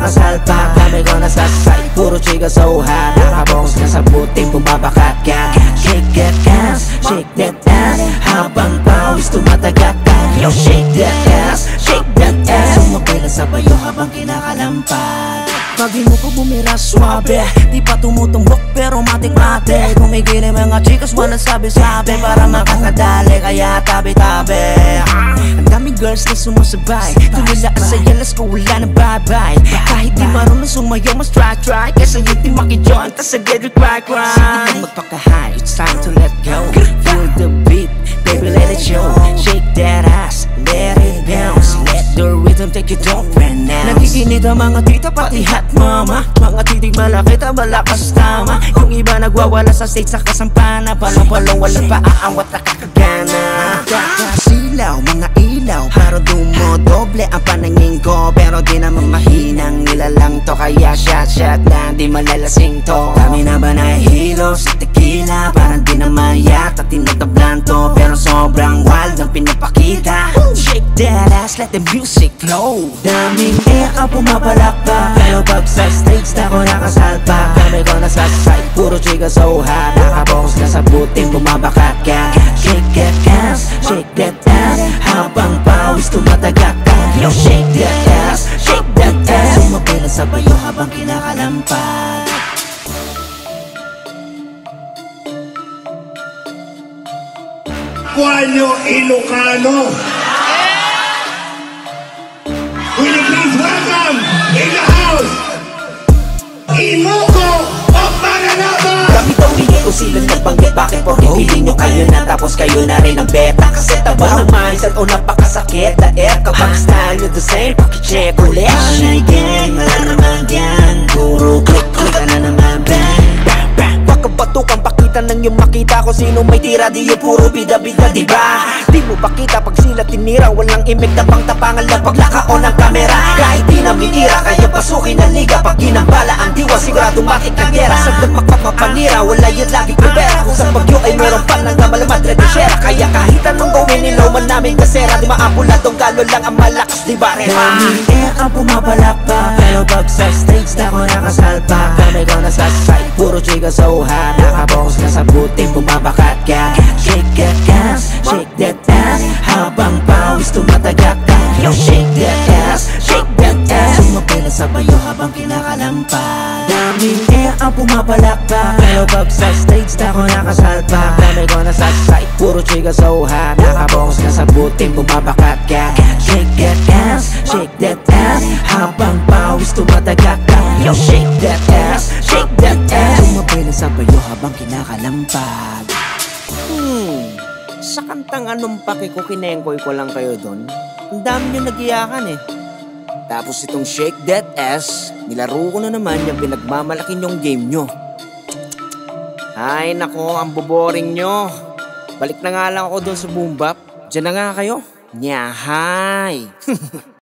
nakasalpak, dami ko nasa site, puro chika sa uha. Nakabongs ka sa buting, bumabakat ka. Shake that ass, shake that ass, habang pawis tumatagat ka. Yo, shake that ass, shake that ass. Sumapila sa bayo habang kinakalampag. Pagi mo ko bumira suabe, di pa tumutumbok pero matik-matik. Kumigili mga chicas walang sabi-sabi, para makakadali kaya tabi-tabi. Ang daming girls na sumasabay, tumila sa yalas ko wala nang bye-bye. Kahit di marunong sumayaw mas try-try, kaysa yung di makijoin tas sa get it cry-cry. Sige na magpaka-high, it's time to let go. Feel the beat, baby let it show. Shake that ass, let it bounce. Let the rhythm take you, don't pronounce. Nakikinit ang mga tita pati hot mama, mga titig malaki ta malakas tama. Yung iba nagwawala sa stage sa kasampana, palong-palong walang paaawat nakakagana. Kakasilaw, mga ilaw, para dumodoble ang panangin ko. Pero di naman mahinang nilalang to, kaya shot lang, di malalasing to. Kami na ba nahihilo sa tequila, parang di naman yata tinatablan to. Pero sobrang wild ang pinapakita. Shake that ass, let the music flow. Daming air ang pumapalakpak, pero pag sa stage na ko nakasalpak, dami ko nasa site, puro chika sa uha. Nakabongs ka sa buting, bumabakat ka. Shake that ass, shake that ass, habang pawis tumatagat ka. Yo, shake that ass, shake that ass. Sumapila sa bayo habang kinakalampag. Kualyo Ilocano. Will you please welcome in the house, Imuko of Mananaba. Kami daw hindi ko silang nabanggit, bakit porke piling nyo kayo na tapos kayo na rin ang beta. Kasi taba ng mindset o napakasakit na kapag style nyo the same, pakicheck ulit. Ay gang, wala naman yan, puro click-click ka na naman bang. Pagkabatukan pakita nang yung makita ko sino may tira, di yung puro bida-bida diba? Di mo pakita pag sila tinira, walang imik na pang tapangan lang paglakaon ng kamera. Kahit di na minira, kaya pasukin ang liga, pag ginambala ang diwa sigurado matik na gera. Sagdag magpapapanira, wala yan lagi kubera. Kung sa bagyo ay meron pa nang gamalaman redeshera. Kaya kahit anong gawin nilaw man namin kasera, di maapuladong galo lang ang malakas di ba repa? Daming air ang pumapalakpak, pero pag sa stage na ko nakasalpak, dami ko nasa site, puro chika sa uha. Nakabongs ka sa buting, bumabakat ka. Shake that ass, shake that ass, habang pawis tumatagat ka. Yo, shake that ass, shake that ass. Sumapila sa bayo habang kinakalampag. Daming air ang pumapalakpak, pero pag sa stage na ko nakasalpak, dami ko nasa site, puro chika sa uha. Nakabongs ka sa buting, bumabakat ka. Shake that ass, shake that ass, habang pawis tumatagat ka. Yo, shake that ass, shake that ass. Sumapila sa bayo habang kinakalampag. Sa kantang anong pake ko, kinengkoy ko lang kayo dun. Ang dami nyo nagiyakan eh. Tapos itong shake that ass, nilaro ko na naman yung pinagmamalaki nyong game nyo. Ay nako, ang boboring nyo. Balik na nga lang ako dun sa boom bap. Diyan na nga kayo. Nyahay.